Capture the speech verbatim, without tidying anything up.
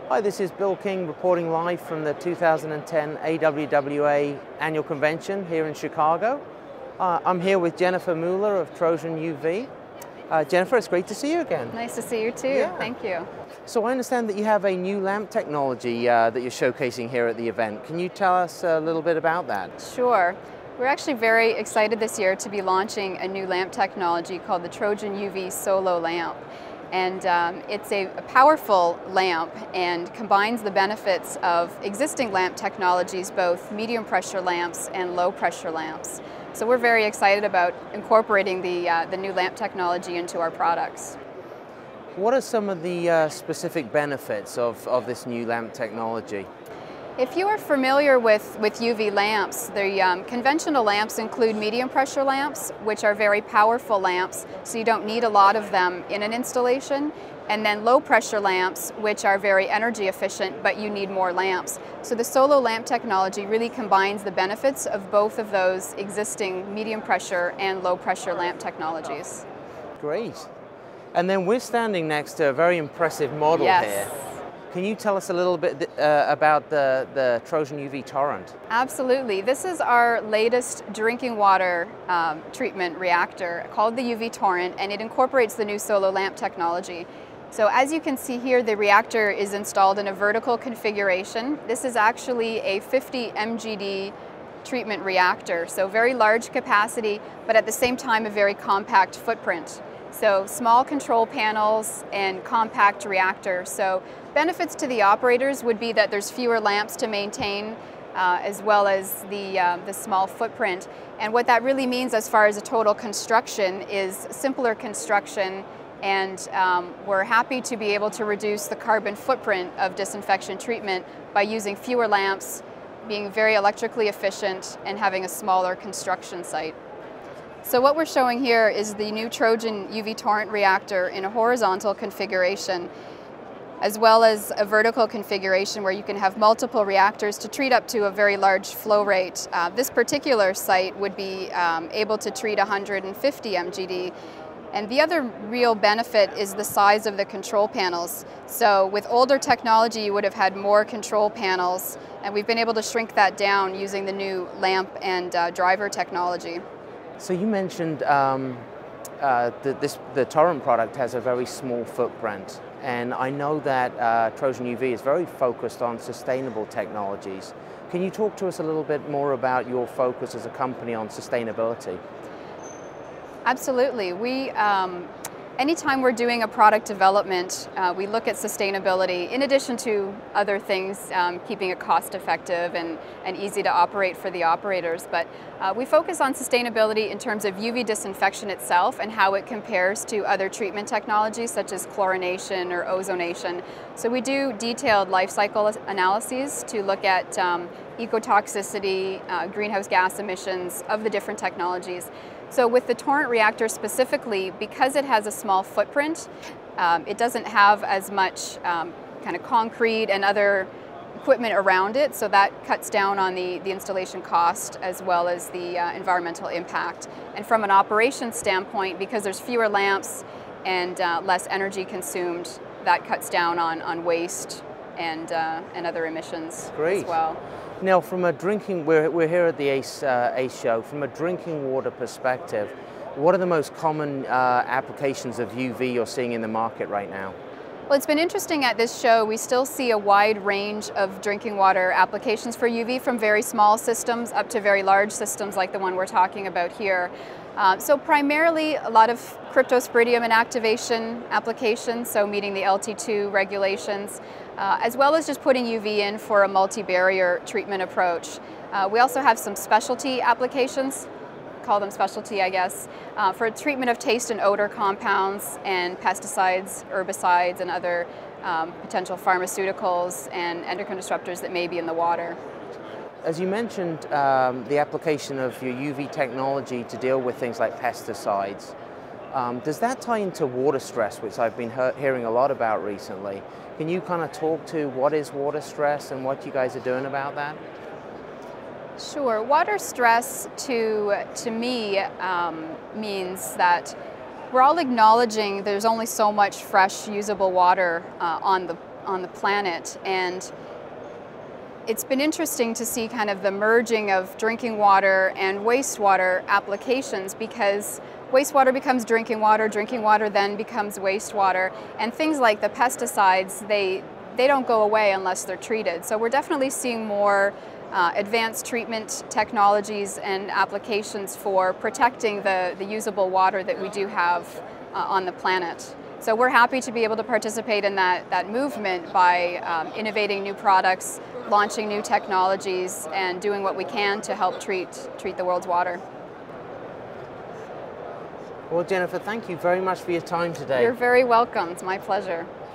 Hi, this is Bill King reporting live from the two thousand ten A W W A Annual Convention here in Chicago. Uh, I'm here with Jennifer Muller of Trojan U V. Uh, Jennifer, it's great to see you again. Nice to see you too. Yeah. Thank you. So I understand that you have a new lamp technology uh, that you're showcasing here at the event. Can you tell us a little bit about that? Sure. We're actually very excited this year to be launching a new lamp technology called the Trojan U V Solo lamp. And um, it's a, a powerful lamp and combines the benefits of existing lamp technologies, both medium pressure lamps and low pressure lamps. So we're very excited about incorporating the, uh, the new lamp technology into our products. What are some of the uh, specific benefits of, of this new lamp technology? If you are familiar with, with U V lamps, the um, conventional lamps include medium pressure lamps, which are very powerful lamps, so you don't need a lot of them in an installation, and then low pressure lamps, which are very energy efficient, but you need more lamps. So the Solo lamp technology really combines the benefits of both of those existing medium pressure and low pressure lamp technologies. Great. And then we're standing next to a very impressive model yes. here. Can you tell us a little bit uh, about the, the Trojan U V Torrent? Absolutely. This is our latest drinking water um, treatment reactor called the U V Torrent, and it incorporates the new Solo lamp technology. So as you can see here, the reactor is installed in a vertical configuration. This is actually a fifty M G D treatment reactor, so very large capacity, but at the same time a very compact footprint. So small control panels and compact reactor. So benefits to the operators would be that there's fewer lamps to maintain, uh, as well as the, uh, the small footprint. And what that really means as far as a total construction is simpler construction, and um, we're happy to be able to reduce the carbon footprint of disinfection treatment by using fewer lamps, being very electrically efficient, and having a smaller construction site. So what we're showing here is the new Trojan U V Torrent reactor in a horizontal configuration, as well as a vertical configuration where you can have multiple reactors to treat up to a very large flow rate. Uh, this particular site would be um, able to treat one hundred fifty M G D. And the other real benefit is the size of the control panels. So with older technology, you would have had more control panels, and we've been able to shrink that down using the new lamp and uh, driver technology. So you mentioned um, uh, that this, the Torrent product has a very small footprint, and I know that uh, Trojan U V is very focused on sustainable technologies. Can you talk to us a little bit more about your focus as a company on sustainability? Absolutely. We, um, anytime we're doing a product development, uh, we look at sustainability in addition to other things, um, keeping it cost effective and, and easy to operate for the operators. But uh, we focus on sustainability in terms of U V disinfection itself and how it compares to other treatment technologies such as chlorination or ozonation. So we do detailed life cycle analyses to look at um, ecotoxicity, uh, greenhouse gas emissions of the different technologies. So with the Torrent reactor specifically, because it has a small footprint, um, it doesn't have as much um, kind of concrete and other equipment around it, so that cuts down on the, the installation cost as well as the uh, environmental impact. And from an operations standpoint, because there's fewer lamps and uh, less energy consumed, that cuts down on, on waste and, uh, and other emissions Great. as well. Now, from a drinking, we're, we're here at the ACE, uh, ACE show, from a drinking water perspective, what are the most common uh, applications of U V you're seeing in the market right now? Well, it's been interesting at this show. We still see a wide range of drinking water applications for U V, from very small systems up to very large systems like the one we're talking about here. Uh, so primarily a lot of cryptosporidium inactivation applications, so meeting the L T two regulations, uh, as well as just putting U V in for a multi-barrier treatment approach. Uh, we also have some specialty applications, call them specialty I guess, uh, for treatment of taste and odor compounds and pesticides, herbicides, and other um, potential pharmaceuticals and endocrine disruptors that may be in the water. As you mentioned, um, the application of your U V technology to deal with things like pesticides, um, does that tie into water stress, which I've been he hearing a lot about recently? Can you kind of talk to what is water stress and what you guys are doing about that? Sure. Water stress to, to me um, means that we're all acknowledging there's only so much fresh usable water uh, on the on the planet. And it's been interesting to see kind of the merging of drinking water and wastewater applications, because wastewater becomes drinking water, drinking water then becomes wastewater, and things like the pesticides, they, they don't go away unless they're treated. So we're definitely seeing more uh, advanced treatment technologies and applications for protecting the, the usable water that we do have uh, on the planet. So we're happy to be able to participate in that, that movement by um, innovating new products, launching new technologies, and doing what we can to help treat, treat the world's water. Well, Jennifer, thank you very much for your time today. You're very welcome. It's my pleasure.